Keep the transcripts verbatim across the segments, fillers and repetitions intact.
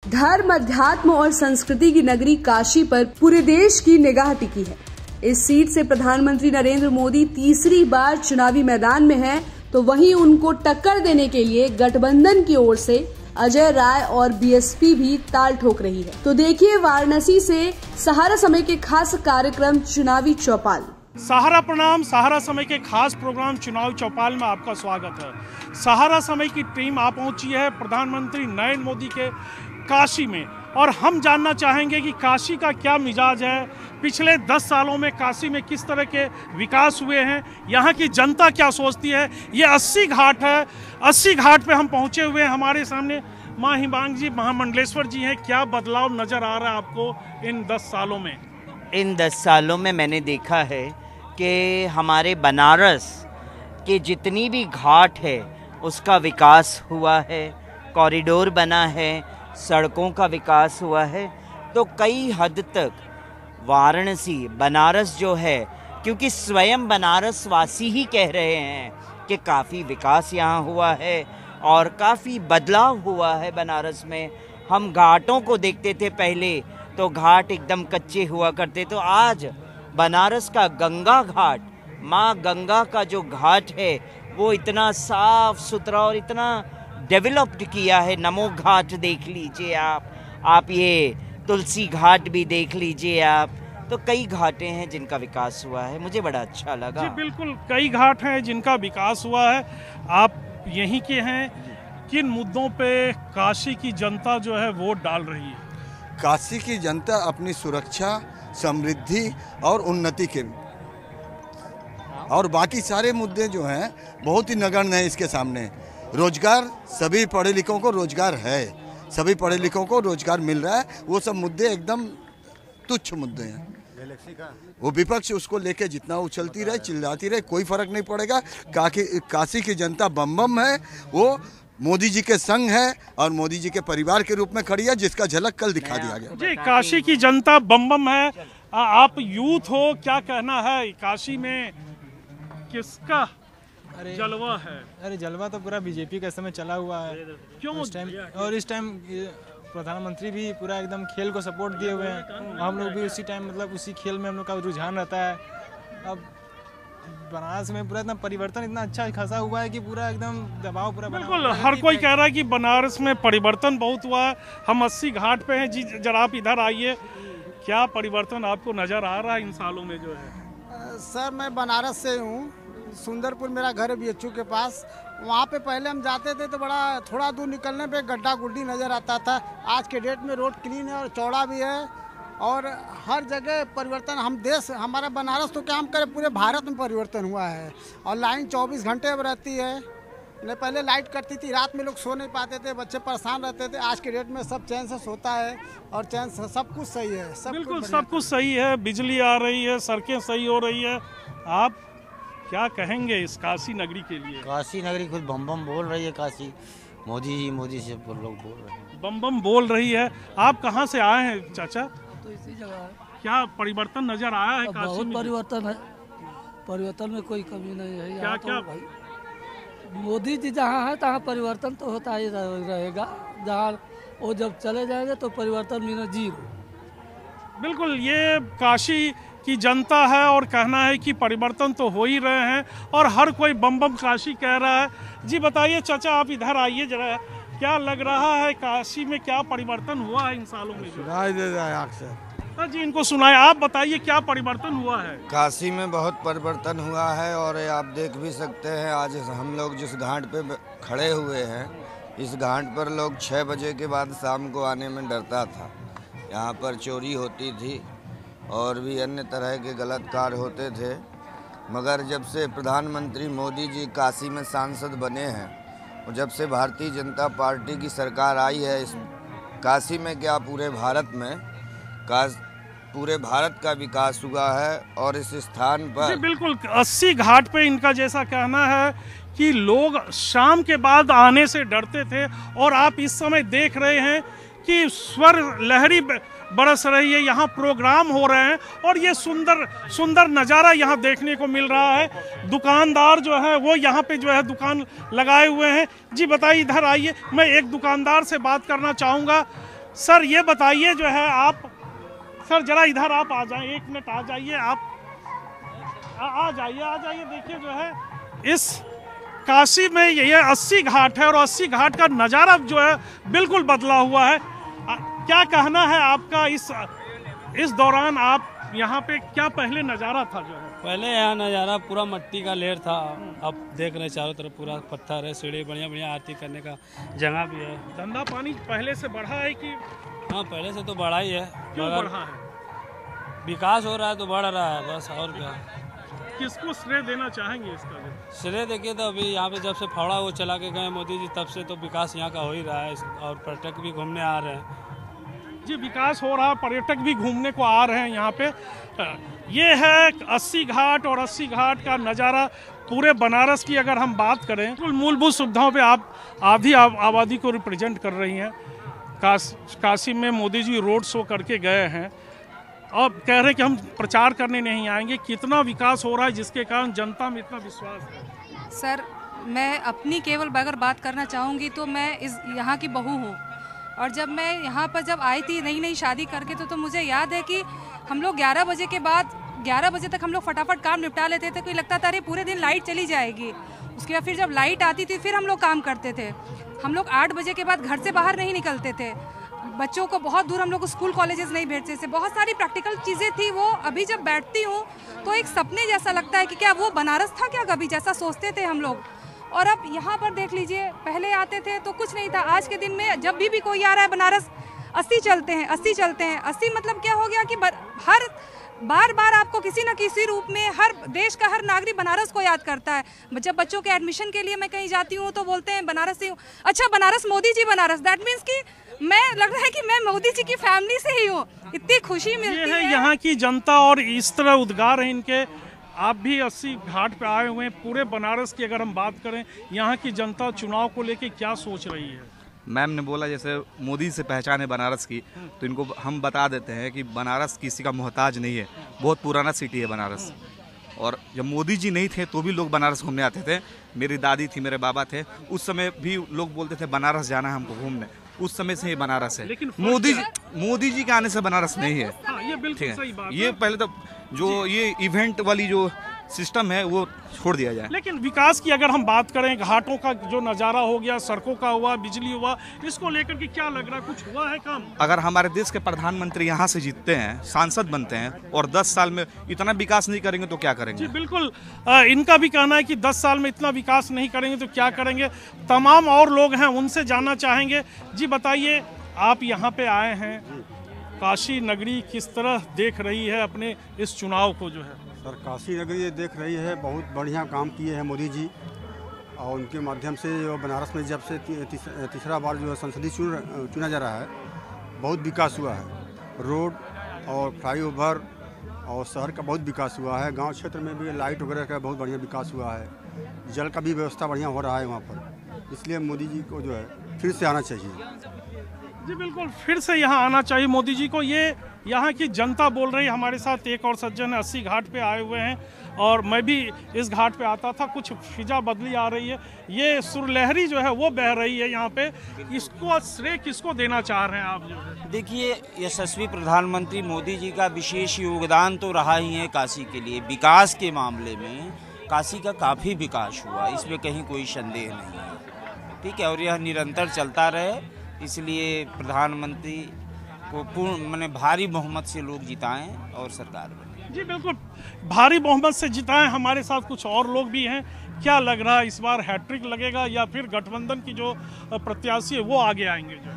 धर्म, अध्यात्म और संस्कृति की नगरी काशी पर पूरे देश की निगाह टिकी है। इस सीट से प्रधानमंत्री नरेंद्र मोदी तीसरी बार चुनावी मैदान में हैं, तो वहीं उनको टक्कर देने के लिए गठबंधन की ओर से अजय राय और बीएसपी भी ताल ठोक रही है। तो देखिए वाराणसी से सहारा समय के खास कार्यक्रम चुनावी चौपाल। सहारा प्रणाम। सहारा समय के खास प्रोग्राम चुनाव चौपाल में आपका स्वागत है। सहारा समय की टीम आ पहुंची है प्रधानमंत्री नरेंद्र मोदी के काशी में, और हम जानना चाहेंगे कि काशी का क्या मिजाज है, पिछले दस सालों में काशी में किस तरह के विकास हुए हैं, यहाँ की जनता क्या सोचती है। ये अस्सी घाट है, अस्सी घाट पे हम पहुँचे हुए हैं। हमारे सामने माँ हिमांग जी, महामंडलेश्वर जी हैं। क्या बदलाव नज़र आ रहा है आपको इन दस सालों में? इन दस सालों में मैंने देखा है कि हमारे बनारस के जितनी भी घाट है उसका विकास हुआ है, कॉरिडोर बना है, सड़कों का विकास हुआ है। तो कई हद तक वाराणसी, बनारस जो है, क्योंकि स्वयं बनारस वासी ही कह रहे हैं कि काफ़ी विकास यहाँ हुआ है और काफ़ी बदलाव हुआ है बनारस में। हम घाटों को देखते थे पहले तो घाट एकदम कच्चे हुआ करते, तो आज बनारस का गंगा घाट, माँ गंगा का जो घाट है वो इतना साफ सुथरा और इतना डेवलप्ड किया है। नमो घाट देख लीजिए आप आप ये तुलसी घाट भी देख लीजिए आप। तो कई घाटें हैं जिनका विकास हुआ है, मुझे बड़ा अच्छा लगा। जी बिल्कुल, कई घाट हैं जिनका विकास हुआ है। आप यहीं के हैं, किन मुद्दों पे काशी की जनता जो है वोट डाल रही है? काशी की जनता अपनी सुरक्षा, समृद्धि और उन्नति के, और बाकी सारे मुद्दे जो हैं बहुत ही नगण्य हैं इसके सामने। रोजगार, सभी पढ़े लिखों को रोजगार है, सभी पढ़े लिखों को रोजगार मिल रहा है, वो सब मुद्दे एकदम तुच्छ मुद्दे हैं। वो विपक्ष उसको लेके जितना उछलती रहे, चिल्लाती रहे, कोई फर्क नहीं पड़ेगा। काशी की जनता बम बम है, वो मोदी जी के संग है और मोदी जी के परिवार के रूप में खड़ी है, जिसका झलक कल दिखा दिया गया। जी, काशी की जनता बम बम है। आप यूथ हो, क्या कहना है, काशी में किसका अरे जलवा है? अरे जलवा तो पूरा बीजेपी का समय चला हुआ है। क्यों इस टाइम, और इस टाइम प्रधानमंत्री भी पूरा एकदम खेल को सपोर्ट दिए हुए हैं। हम लोग भी उसी टाइम, मतलब उसी खेल में हम लोग का रुझान रहता है। अब बनारस में पूरा इतना परिवर्तन इतना अच्छा खासा हुआ है कि पूरा एकदम दबाव पूरा बिल्कुल हर कोई कह रहा है कि बनारस में परिवर्तन बहुत हुआ है। हम अस्सी घाट पे हैं। जी जरा आप इधर आइए, क्या परिवर्तन आपको नजर आ रहा है इन सालों में जो है? सर मैं बनारस से हूँ, सुंदरपुर मेरा घर है बीएचयू के पास। वहाँ पे पहले हम जाते थे तो बड़ा थोड़ा दूर निकलने पे गड्ढा गुड्डी नज़र आता था। आज के डेट में रोड क्लीन है और चौड़ा भी है, और हर जगह परिवर्तन। हम देश, हमारा बनारस तो क्या हम करें, पूरे भारत में परिवर्तन हुआ है। और लाइन चौबीस घंटे अब रहती है, नहीं पहले लाइट कटती थी, रात में लोग सो नहीं पाते थे, बच्चे परेशान रहते थे। आज के डेट में सब चैन से सोता है और चैन से सब कुछ सही है। सब बिल्कुल सब कुछ सही है, बिजली आ रही है, सड़कें सही हो रही है। आप क्या कहेंगे इस काशी नगरी के लिए? काशी नगरी खुद बम बम बोल रही है। काशी मोदी जी, मोदी से लोग बोल रहे हैं, बम बम बोल रही है। आप कहाँ से आए हैं चाचा? तो इसी जगह है। क्या परिवर्तन नजर आया है काशी बहुत में? परिवर्तन है, परिवर्तन में कोई कमी नहीं है। क्या तो क्या भाई मोदी जी जहाँ है तहाँ परिवर्तन तो होता ही रहेगा। जहाँ वो जब चले जाएंगे तो परिवर्तन मीना जीरो। बिल्कुल, ये काशी की जनता है और कहना है कि परिवर्तन तो हो ही रहे हैं, और हर कोई बम बम काशी कह रहा है। जी बताइए चाचा, आप इधर आइए जरा, क्या लग रहा है काशी में क्या परिवर्तन हुआ है इन सालों में? सुनाई दे रहा है आँख से। जी इनको सुनाए, आप बताइए क्या परिवर्तन हुआ है? काशी में बहुत परिवर्तन हुआ है, और आप देख भी सकते हैं आज हम लोग जिस घाट पे खड़े हुए हैं, इस घाट पर लोग छः बजे के बाद शाम को आने में डरता था। यहाँ पर चोरी होती थी और भी अन्य तरह के गलत कार्य होते थे, मगर जब से प्रधानमंत्री मोदी जी काशी में सांसद बने हैं और जब से भारतीय जनता पार्टी की सरकार आई है, इस काशी में क्या पूरे भारत में का पूरे भारत का विकास हुआ है। और इस स्थान पर बिल्कुल अस्सी घाट पे इनका जैसा कहना है कि लोग शाम के बाद आने से डरते थे, और आप इस समय देख रहे हैं कि स्वर लहरी बरस रही है, यहाँ प्रोग्राम हो रहे हैं, और ये सुंदर सुंदर नज़ारा यहाँ देखने को मिल रहा है। दुकानदार जो है वो यहाँ पे जो है दुकान लगाए हुए हैं। जी बताइए, इधर आइए, मैं एक दुकानदार से बात करना चाहूँगा। सर ये बताइए जो है आप, सर जरा इधर आप आ जाएं, एक मिनट आ जाइए आप, आ, आ जाइए आ जाइए देखिए जो है इस काशी में ये अस्सी घाट है और अस्सी घाट का नज़ारा जो है बिल्कुल बदला हुआ है। आ, क्या कहना है आपका इस इस दौरान, आप यहाँ पे क्या पहले नज़ारा था जो है? पहले यहाँ नज़ारा पूरा मिट्टी का लेयर था, अब देख रहे चारों तरफ पूरा पत्थर है, सीढ़ी बढ़िया बढ़िया आरती करने का जगह भी है। धंधा पानी पहले से बढ़ा है कि? हाँ पहले से तो बढ़ा ही है, क्यों बढ़ा है? विकास हो रहा है तो बढ़ रहा है बस, और क्या। किसको श्रेय देना चाहेंगे इसका? श्रेय देखिए तो अभी यहाँ पे जब से फावड़ा वो चला के गए मोदी जी, तब से तो विकास यहाँ का हो ही रहा है और पर्यटक भी घूमने आ रहे हैं। जी विकास हो रहा है, पर्यटक भी घूमने को आ रहे हैं यहाँ पे। ये है अस्सी घाट और अस्सी घाट का नज़ारा पूरे बनारस की अगर हम बात करें तो मूलभूत सुविधाओं पे आप आधी आबादी को रिप्रेजेंट कर रही हैं। काश, काशी में मोदी जी रोड शो करके गए हैं और कह रहे हैं कि हम प्रचार करने नहीं आएंगे। कितना विकास हो रहा है जिसके कारण जनता में इतना विश्वास है? सर मैं अपनी केवल अगर बात करना चाहूँगी तो मैं इस यहाँ की बहू हूँ, और जब मैं यहाँ पर जब आई थी नई नई शादी करके तो, तो मुझे याद है कि हम लोग ग्यारह बजे के बाद ग्यारह बजे तक हम लोग फटाफट काम निपटा लेते थे। कोई लगता था अरे पूरे दिन लाइट चली जाएगी, उसके बाद फिर जब लाइट आती थी फिर हम लोग काम करते थे। हम लोग आठ बजे के बाद घर से बाहर नहीं निकलते थे, बच्चों को बहुत दूर हम लोग स्कूल कॉलेजेस नहीं भेजते थे। बहुत सारी प्रैक्टिकल चीज़ें थी वो। अभी जब बैठती हूँ तो एक सपने जैसा लगता है कि क्या वो बनारस था क्या कभी, जैसा सोचते थे हम लोग। और अब यहाँ पर देख लीजिए, पहले आते थे तो कुछ नहीं था, आज के दिन में जब भी भी कोई आ रहा है बनारस अस्सी चलते हैं अस्सी चलते हैं अस्सी मतलब क्या हो गया कि हर बार बार आपको किसी न किसी रूप में हर देश का हर नागरिक बनारस को याद करता है। जब बच्चों के एडमिशन के लिए मैं कहीं जाती हूँ तो बोलते हैं बनारस से हूँ, अच्छा बनारस मोदी जी बनारस, दैट मीन्स कि मैं लग रहा है कि मैं मोदी जी की फैमिली से ही हूँ। इतनी खुशी मिलती है, है यहाँ की जनता और इस तरह उद्गार है इनके। आप भी अस्सी घाट पे आए हुए हैं। पूरे बनारस की अगर हम बात करें, यहाँ की जनता चुनाव को लेके क्या सोच रही है? मैम ने बोला जैसे मोदी से पहचान है बनारस की, तो इनको हम बता देते हैं कि बनारस किसी का मोहताज नहीं है, बहुत पुराना सिटी है बनारस। और जब मोदी जी नहीं थे तो भी लोग बनारस घूमने आते थे। मेरी दादी थी, मेरे बाबा थे, उस समय भी लोग बोलते थे बनारस जाना है हमको घूमने। उस समय से ही बनारस है। लेकिन मोदी जी मोदी जी के आने से बनारस नहीं है। हाँ, ये बिल्कुल सही बात ये है। पहले तो जो ये इवेंट वाली जो सिस्टम है वो छोड़ दिया जाए। लेकिन विकास की अगर हम बात करें, घाटों का जो नज़ारा हो गया, सड़कों का हुआ, बिजली हुआ, इसको लेकर के क्या लग रहा है, कुछ हुआ है काम? अगर हमारे देश के प्रधानमंत्री यहाँ से जीतते हैं, सांसद बनते हैं और दस साल में इतना विकास नहीं करेंगे तो क्या करेंगे? जी बिल्कुल, आ, इनका भी कहना है कि दस साल में इतना विकास नहीं करेंगे तो क्या करेंगे। तमाम और लोग हैं, उनसे जानना चाहेंगे। जी बताइए, आप यहाँ पे आए हैं, काशी नगरी किस तरह देख रही है अपने इस चुनाव को जो है? सर काशी नगरी ये देख रही है, बहुत बढ़िया काम किए हैं मोदी जी, और उनके माध्यम से जो बनारस में जब से तीस, तीसरा बार जो है संसदीय चुन चुना जा रहा है, बहुत विकास हुआ है। रोड और फ्लाईओवर और शहर का बहुत विकास हुआ है। गांव क्षेत्र में भी लाइट वगैरह का बहुत बढ़िया विकास हुआ है। जल का भी व्यवस्था बढ़िया हो रहा है वहाँ पर, इसलिए मोदी जी को जो है फिर से आना चाहिए। जी बिल्कुल, फिर से यहाँ आना चाहिए मोदी जी को। ये यहाँ की जनता बोल रही है। हमारे साथ एक और सज्जन है, अस्सी घाट पे आए हुए हैं, और मैं भी इस घाट पे आता था। कुछ फिजा बदली आ रही है, ये सुरलहरी जो है वो बह रही है यहाँ पे। इसको श्रेय किसको देना चाह रहे हैं आप जो है? देखिए, यशस्वी प्रधानमंत्री मोदी जी का विशेष योगदान तो रहा ही है काशी के लिए। विकास के मामले में काशी का काफ़ी विकास हुआ, इसमें कहीं कोई संदेह नहीं है, ठीक है। और यह निरंतर चलता रहे, इसलिए प्रधानमंत्री को पूर्ण माने भारी बहुमत से लोग जिताएं और सरकार बने। जी बिल्कुल, भारी बहुमत से जिताएं। हमारे साथ कुछ और लोग भी हैं। क्या लग रहा है, इस बार हैट्रिक लगेगा या फिर गठबंधन की जो प्रत्याशी है वो आगे आएंगे? जो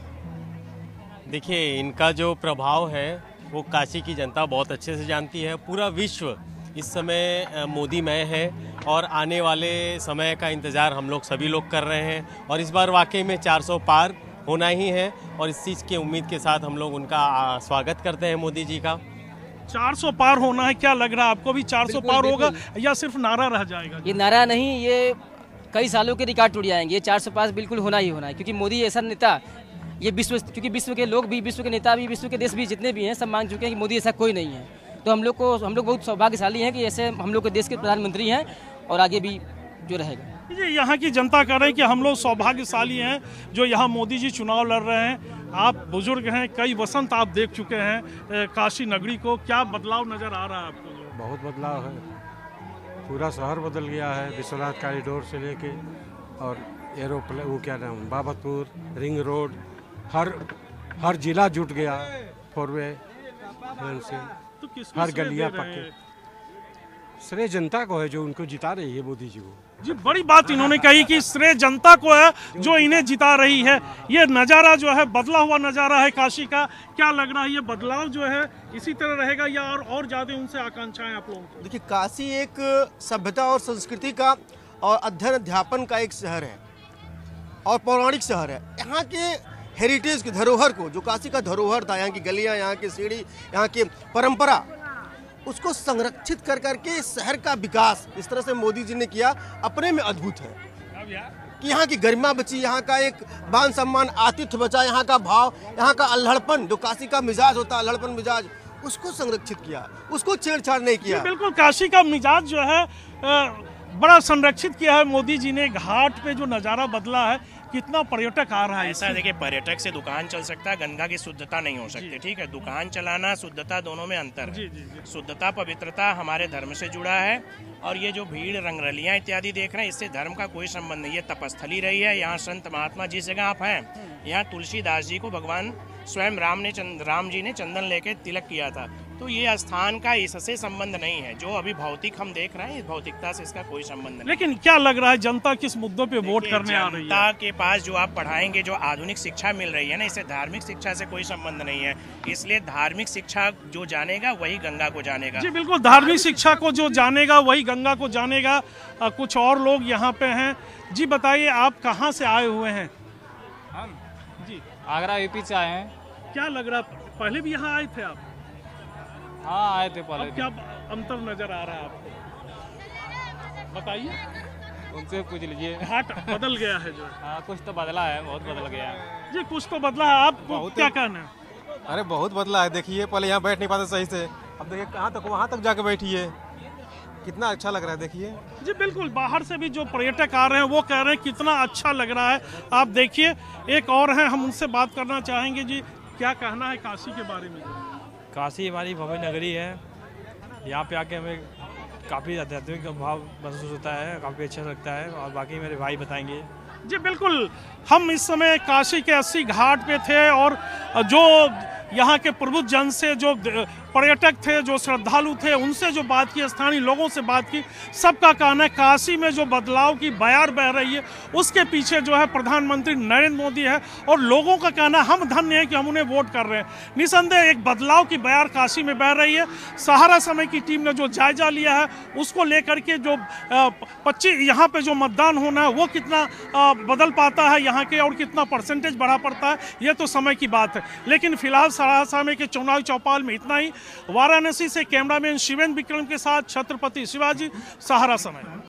देखिए, इनका जो प्रभाव है वो काशी की जनता बहुत अच्छे से जानती है। पूरा विश्व इस समय मोदीमय है और आने वाले समय का इंतज़ार हम लोग सभी लोग कर रहे हैं। और इस बार वाकई में चार सौ पार होना ही है, और इस चीज़ की उम्मीद के साथ हम लोग उनका स्वागत करते हैं मोदी जी का। चार सौ पार होना है, क्या लग रहा है आपको भी चार सौ पार होगा या सिर्फ नारा रह जाएगा? ये नारा नहीं, ये कई सालों के रिकॉर्ड टूट जाएंगे। ये चार सौ पार बिल्कुल होना ही होना है, क्योंकि मोदी ऐसा नेता, ये विश्व, क्योंकि विश्व के लोग भी, विश्व के नेता भी, विश्व के देश भी जितने भी हैं सब मांग चुके हैं कि मोदी ऐसा कोई नहीं है। तो हम लोग को हम लोग बहुत सौभाग्यशाली हैं कि ऐसे हम लोग के देश के प्रधानमंत्री हैं, और आगे भी जो रहेगा। ये यहाँ की जनता कह रही है कि हम लोग सौभाग्यशाली हैं जो यहाँ मोदी जी चुनाव लड़ रहे हैं। आप बुजुर्ग हैं, कई वसंत आप देख चुके हैं काशी नगरी को, क्या बदलाव नजर आ रहा है आपको? बहुत बदलाव है, पूरा शहर बदल गया है। विश्वनाथ कॉरिडोर से लेके और एरोप्लेन, वो क्या नाम, बाबतपुर, रिंग रोड, हर हर जिला जुट गया फोर वे से। तो किसको हर श्रेय गलियां दे रहे पक्के। हैं? श्रेय जनता को है जो उनको जिता रही है, मोदी जी को। जी, बड़ी बात इन्होंने कही कि श्रेय जनता को है जो इन्हें जिता रही है। ये नज़ारा जो है बदला हुआ नज़ारा है काशी का, क्या लग रहा है ये बदलाव जो है इसी तरह रहेगा या और और ज़्यादा उनसे आकांक्षाएं आप लोगों को? देखिए, काशी एक सभ्यता और संस्कृति का और अध्ययन अध्यापन का एक शहर है और पौराणिक शहर है। यहाँ के हेरिटेज की धरोहर को, जो काशी का धरोहर था, यहाँ की गलियाँ, यहाँ की सीढ़ी, यहाँ की परंपरा, उसको संरक्षित कर करके शहर का विकास इस तरह से मोदी जी ने किया, अपने में अद्भुत है कि यहाँ की गरिमा बची, यहाँ का एक मान सम्मान, आतिथ्य बचा, यहाँ का भाव, यहाँ का अल्हड़पन, जो काशी का मिजाज होता है, अल्हड़पन मिजाज, उसको संरक्षित किया, उसको छेड़छाड़ नहीं किया। बिल्कुल, काशी का मिजाज जो है बड़ा संरक्षित किया है मोदी जी ने। घाट पे जो नज़ारा बदला है, कितना पर्यटक आ रहा है। ऐसा देखिए, पर्यटक से दुकान चल सकता है, गंगा की शुद्धता नहीं हो सकती। ठीक है, दुकान चलाना, शुद्धता, दोनों में अंतर है। जी, जी, जी। शुद्धता, पवित्रता हमारे धर्म से जुड़ा है और ये जो भीड़, रंगरलियां इत्यादि देख रहे हैं, इससे धर्म का कोई संबंध नहीं है। तपस्थली रही है यहाँ, संत महात्मा जिस जगह आप हैं, यहाँ तुलसीदास जी को भगवान स्वयं राम ने राम जी ने चंदन लेके तिलक किया था। तो ये स्थान का इससे संबंध नहीं है। जो अभी भौतिक हम देख रहे हैं, इस भौतिकता से इसका कोई संबंध नहीं। लेकिन क्या लग रहा है जनता किस मुद्दों पे वोट करने आ रही है? जनता के पास जो आप पढ़ाएंगे, जो आधुनिक शिक्षा मिल रही है ना, इससे धार्मिक शिक्षा से कोई संबंध नहीं है। इसलिए धार्मिक शिक्षा जो जानेगा वही गंगा को जानेगा। जी बिल्कुल, धार्मिक शिक्षा को जो जानेगा वही गंगा को जानेगा। आ, कुछ और लोग यहाँ पे हैं। जी बताइए, आप कहाँ से आए हुए हैं? हम जी आगरा यूपी से आए हैं। क्या लग रहा है, पहले भी यहाँ आए थे आप? हाँ, आए थे पहले। अब क्या अंतर नजर आ रहा है आपको, बताइए? उनसे पूछ लीजिए। घाट बदल गया है जो? हाँ, कुछ तो बदला है, बहुत बदल गया है। जी, कुछ तो बदला है। आपको क्या कहना है? अरे बहुत बदला है। देखिए, पहले यहाँ बैठ नहीं पाते सही से, अब देखिए कहाँ तक, वहाँ तक जाके बैठिए, कितना अच्छा लग रहा है। देखिए जी बिल्कुल, बाहर से भी जो पर्यटक आ रहे हैं वो कह रहे हैं कितना अच्छा लग रहा है। आप देखिए, एक और हैं, हम उनसे बात करना चाहेंगे। जी, क्या कहना है काशी के बारे में? काशी हमारी भव्य नगरी है। यहाँ पे आके हमें काफ़ी आध्यात्मिक भाव महसूस होता है, काफ़ी अच्छा लगता है। और बाकी मेरे भाई बताएंगे। जी बिल्कुल, हम इस समय काशी के अस्सी घाट पे थे और जो यहाँ के प्रबुद्ध जन से, जो पर्यटक थे, जो श्रद्धालु थे, उनसे जो बात की, स्थानीय लोगों से बात की, सबका कहना है काशी में जो बदलाव की बयार बह रही है उसके पीछे जो है प्रधानमंत्री नरेंद्र मोदी है। और लोगों का कहना है हम धन्य हैं कि हम उन्हें वोट कर रहे हैं। निसंदेह एक बदलाव की बयार काशी में बह रही है। सहारा समय की टीम ने जो जायजा लिया है उसको लेकर के जो पच्चीस यहाँ पे जो मतदान होना है वो कितना बदल पाता है यहाँ के, और कितना परसेंटेज बढ़ा पड़ता है, ये तो समय की बात है। लेकिन फिलहाल सहारा समय के चुनावी चौपाल में इतना ही। वाराणसी से कैमरामैन शिवेंद्र विक्रम के साथ छत्रपति शिवाजी, सहारा समय।